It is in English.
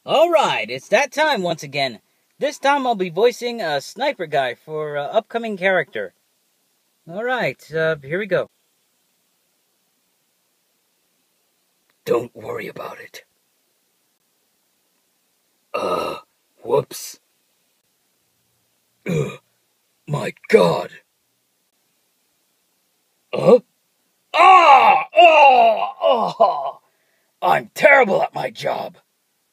Alright, it's that time once again. This time I'll be voicing a sniper guy for an upcoming character. Alright, here we go. Don't worry about it. Whoops. My God. I'm terrible at my job.